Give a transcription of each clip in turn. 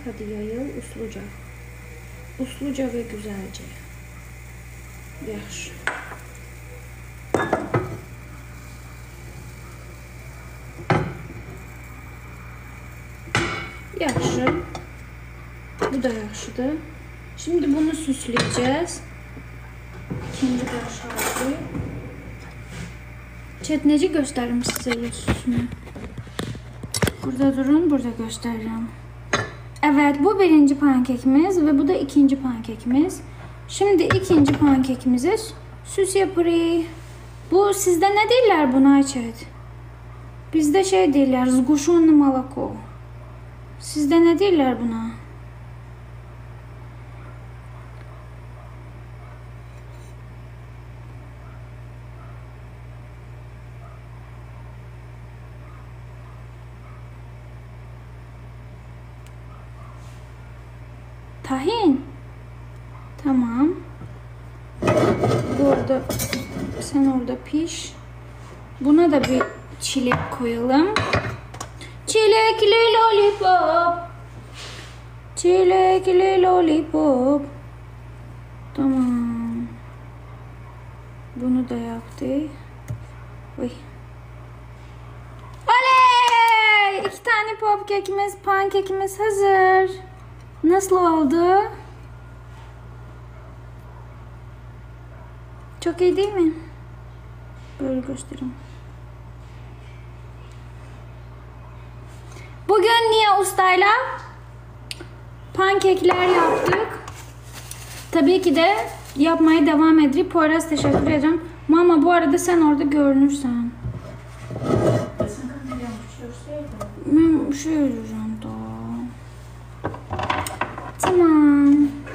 hadi yayıl usluca. Usluca ve güzelce. Yaxşı. Yaxşı. Bu da yaxşıdır. Şimdi bunu süsleyeceğiz. İkinci aşağıda. Chat necə göstərim sizə süsünü? Burada durun, burada göstereceğim. Evet, bu birinci pankekimiz ve bu da ikinci pankekimiz. Şimdi ikinci pankekimize süs yapırıq. Bu sizde ne deyirlər buna chat? Bizde şey deyirlər, zgushonlu moloko. Sizde ne deyirlər buna? Tahin. Tamam. Burada sen orada piş. Buna da bir çilek koyalım. Çilekli lollipop. Çilekli lollipop. Tamam. Bunu da yaptık. Oy. Oley! 2 tane popkekimiz, pankekimiz hazır. Nasıl oldu? Çok iyi değil mi? Böyle göstereyim. Bugün Nia Usta'yla pankekler yaptık. Tabii ki de yapmaya devam edip Poyraz teşekkür ederim. Mama bu arada sen orada görünürsen. Ben şey yapacağım da. Tamam.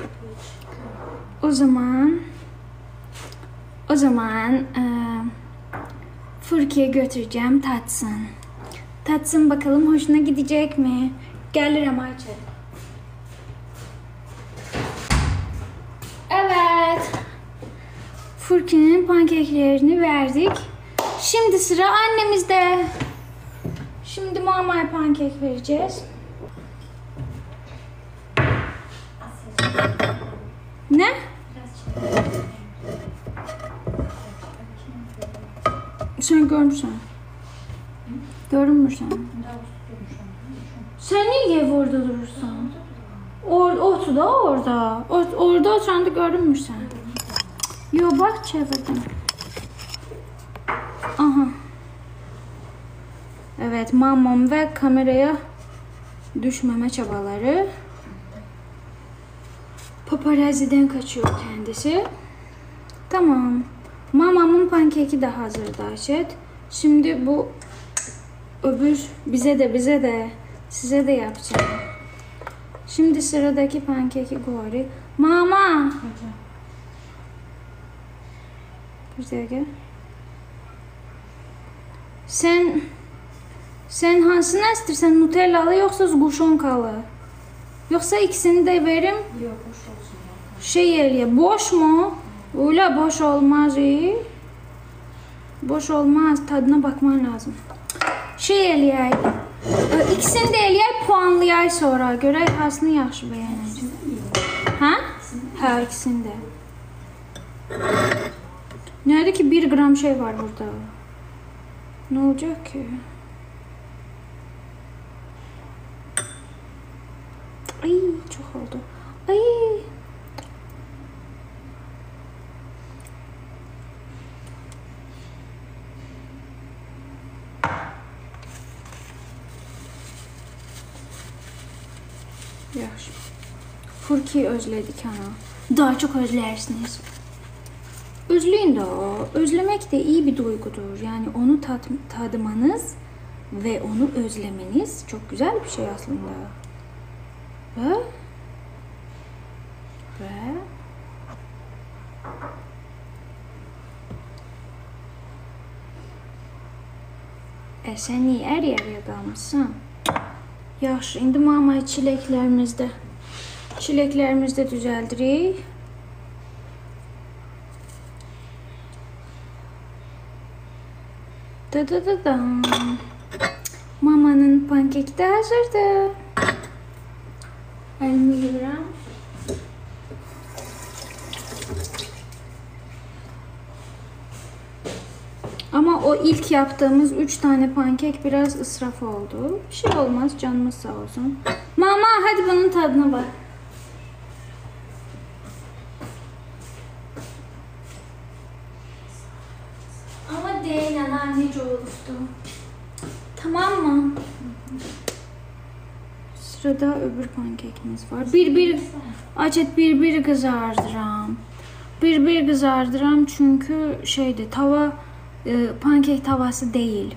O zaman Furki'ye götüreceğim tatsın. Tatsın bakalım hoşuna gidecek mi? Gelirim Ayça. Evet. Furki'nin pankeklerini verdik. Şimdi sıra annemizde. Şimdi mamaya pankek vereceğiz. Ne? Sen görmüşsün. Görünmürsen. Sen niye orada durursan? Otu da orada. Orada oturanda görünmürsen. Yo bak çevirdim. Aha. Evet, mamam ve kameraya düşmeme çabaları. Paparazziden kaçıyor kendisi. Tamam. Mamamın pankeki de hazırdı Ayşet. Şimdi bu öbür bize de size de yapacağım. Şimdi sıradaki pankeki koyuyoruz. Mama. Buraya gel. Sen hansını istersen Nutellalı yoksa zguşonkalı? Yoksa ikisini de verim? Yok, boş olsun. Şey eliye, boş mu? Öyle boş olmaz iyi. Boş olmaz, tadına bakman lazım. Şey eliye, ikisini de eliye puanlayay sonra. Göre hansını yaxşı beğenir. Ha? Ha, ikisini de. Nerede ki 1 gram şey var burada? Ne olacak ki? Ay çok oldu. Ay. Yaxşı. Furki'yi özledik ana. Daha çok özlersiniz. Özleyin de o. Özlemek de iyi bir duygudur. Yani onu tadmanız ve onu özlemeniz çok güzel bir şey aslında. Sen niye her yere kalmışsın? Yaxşı, indi mama çileklerimizde düzəldirik. Da. Mamanın pankeki de hazırdı. ilk yaptığımız 3 tane pankek biraz ısraf oldu. Bir şey olmaz, canımız sağ olsun. Mama hadi bunun tadına bak. Ama değil anneciğim oluştu. Tamam mı? Sırada öbür pankekimiz var. Bir kızardıram. Bir kızardıram çünkü şeydi tava pankek tavası değil.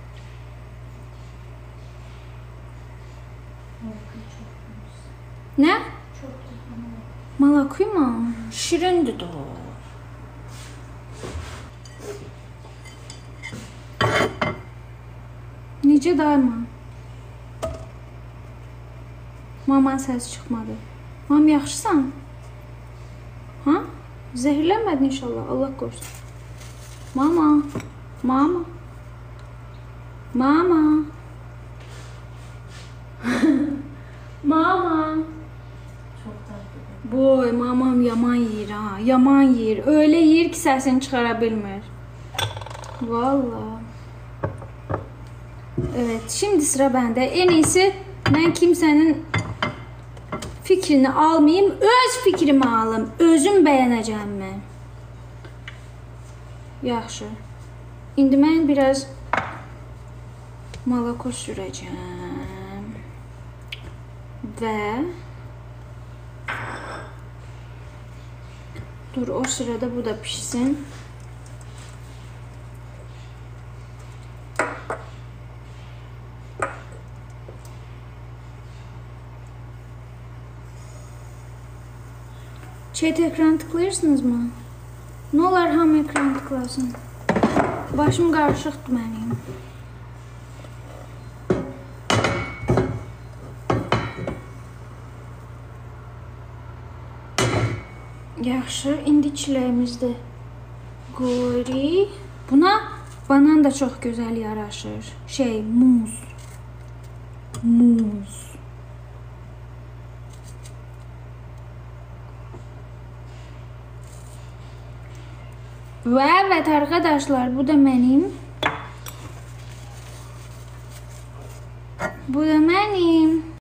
Ne? Malakuy mu? Şirindi de o. Necə daima? Maman səs çıxmadı. Mam yaxşısan? Ha? Zəhərlənmədin inşallah. Allah qorusun. Mama. Mama. Mama. Mama. Boy, mamam yaman yiyir ha. Yaman yiyir. Öyle yiyir ki səsini çıxara bilmir. Vallahi. Evet, şimdi sıra bende. En iyisi ben kimsenin fikrini almayayım, öz fikrimi alım. Özüm bəyənəcəm mən. Yaxşı. İndi mən biraz malako sürəcəm. Və dur, o sırada bu da pişsin. Chat ekran tıklayırsınız mı? Ne olar hamı ekran tıklasın. Başım qarışıqdır mənim. Yaxşı, indi çiləyimizdə qoyuruq. Buna banan da çox gözəl yaraşır. Muz. Muz. Ve evet arkadaşlar, bu da benim. Bu da benim.